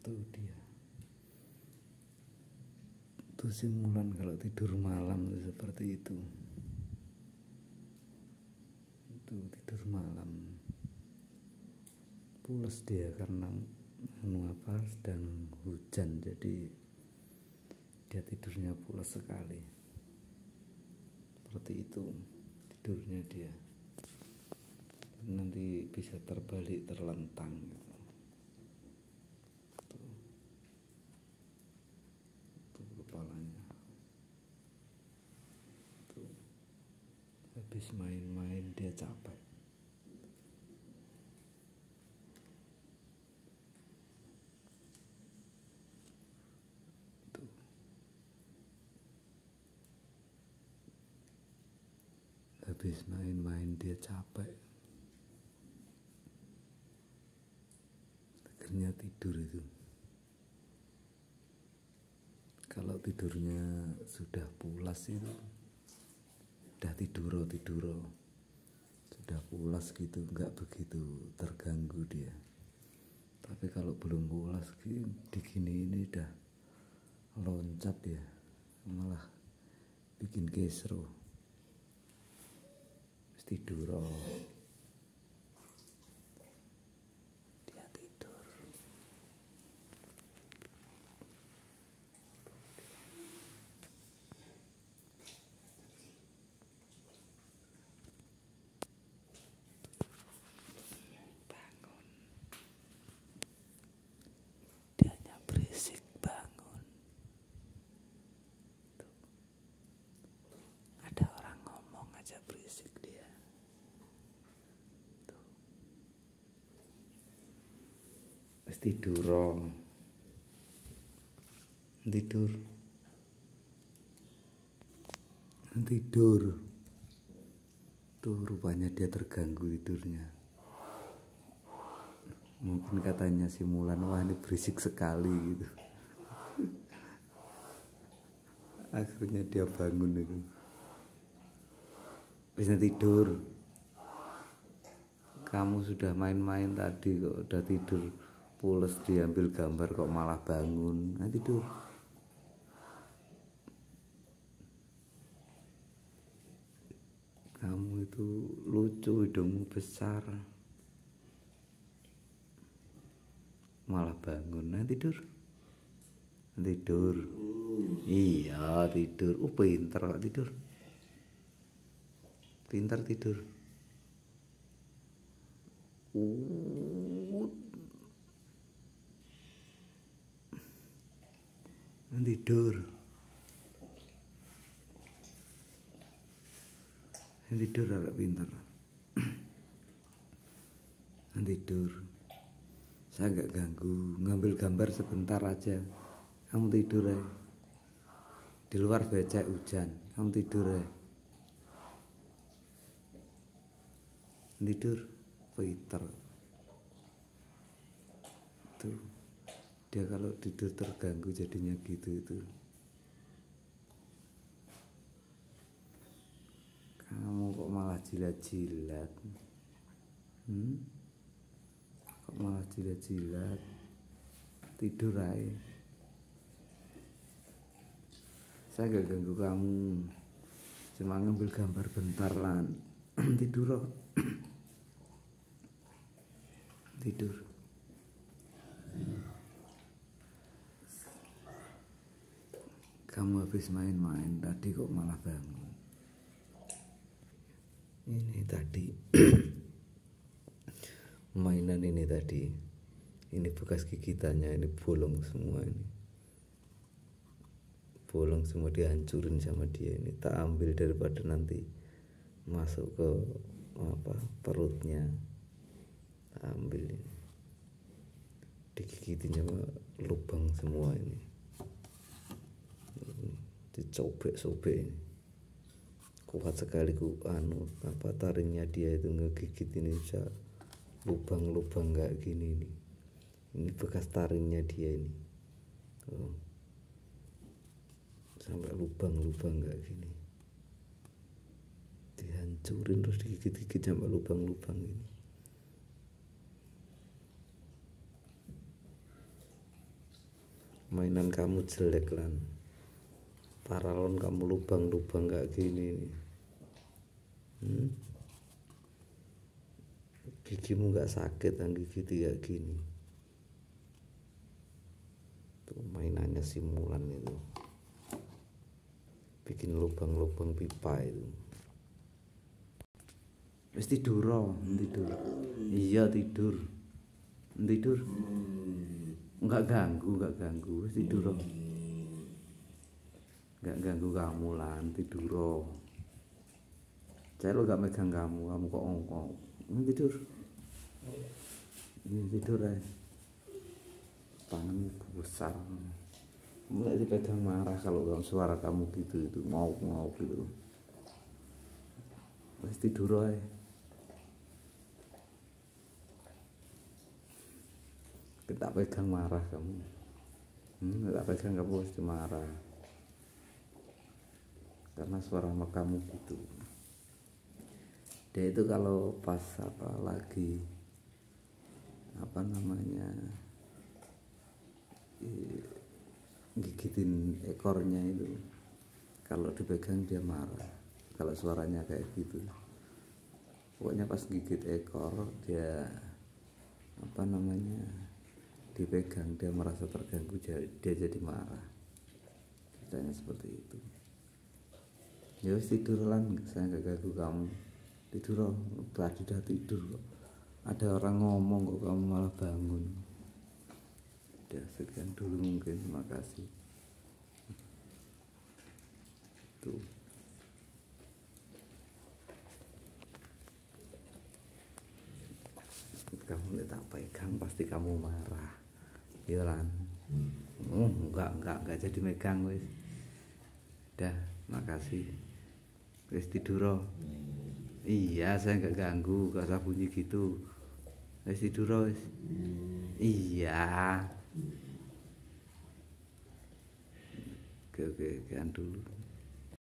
Tuh dia. Tuh si Mulan kalau tidur malam tuh seperti itu. Tuh tidur malam. Pules dia karena sedang hujan, jadi dia tidurnya pules sekali. Seperti itu tidurnya dia. Nanti bisa terbalik, terlentang gitu. Tuh kepalanya. Tuh. Habis main-main dia capek. Tuh. Habis main-main dia capek. Akhirnya tidur itu. Kalau tidurnya sudah pulas itu udah tiduro, sudah pulas gitu, nggak begitu terganggu dia. Tapi kalau belum pulas di gini ini udah loncat dia, malah bikin kesro. Tiduro. Dia tidur. Bangun. Dianya berisik bangun. Tuh. Ada orang ngomong aja berisik dia. Tidur tuh rupanya dia terganggu tidurnya. Mungkin katanya si Mulan, wah ini berisik sekali gitu. Akhirnya dia bangun itu. Bisa tidur. Kamu sudah main-main tadi kok udah tidur. Pules diambil gambar kok malah bangun. Nah tidur. Kamu itu lucu, hidungmu besar. Malah bangun. Nah tidur. Iya tidur. Pinter kok tidur. Pinter tidur. Tidur agak pintar. Tidur. Saya nggak ganggu, ngambil gambar sebentar aja. Kamu tidur ya. Di luar becek hujan, kamu tidur ya. Tidur, pintar. Tuh, dia kalau tidur terganggu jadinya gitu itu. Kamu kok malah jilat-jilat? Kok malah jilat-jilat? Tidur aja. Saya gak ganggu kamu, cuma ngambil gambar bentar lah. Tidur. Kamu habis main-main tadi kok malah bangun. Ini tadi mainan ini tadi. Ini bekas gigitannya, ini bolong semua ini. Bolong semua, dihancurin sama dia ini. Tak ambil daripada nanti masuk ke perutnya. Tak ambil ini. Digigitinnya lubang semua ini. Dicobek-sobek ini. Kuat sekali taringnya dia itu ngegigit ini, bisa lubang-lubang kayak gini nih. Ini bekas taringnya dia ini. Sampai lubang-lubang kayak gini. Dihancurin terus digigit-gigit sampai lubang-lubang ini. mainan kamu jelek lan, paralon kamu lubang-lubang kayak gini nih. Gigimu nggak sakit kan gigi kayak gini. Tuh mainannya simulan itu, bikin lubang-lubang pipa itu. Wis tidur. Iya tidur. Enggak ganggu, wis tidur. Enggak ganggu kamu lan, tidur. Saya lo gak megang kamu kok ongkong. Tidur. Tidur aja. Tanganmu besar. Kamu gak dipegang marah kalau suara kamu gitu itu mau gitu. Wis tidur aja. Kita pegang marah kamu. Kita pegang kamu pasti marah. Karena suara kamu gitu. Dia itu kalau pas lagi gigitin ekornya itu, kalau dipegang dia marah. Kalau suaranya kayak gitu, pokoknya pas gigit ekor dia dipegang, dia merasa terganggu, dia jadi marah. Ceritanya seperti itu. Ya wis tidur lan, saya gak ganggu kamu. Tidur, tadi udah tidur kok. Ada orang ngomong kok kamu malah bangun. Udah sekian dulu mungkin, terima kasih. Tuh. Kamu tak pegang pasti kamu marah. Iya lan. Enggak jadi megang wis. Dah, makasih. Wis tidur. Iya, saya enggak ganggu, enggak usah bunyi gitu. Wis tidur wis. Iya. Oke, dulu.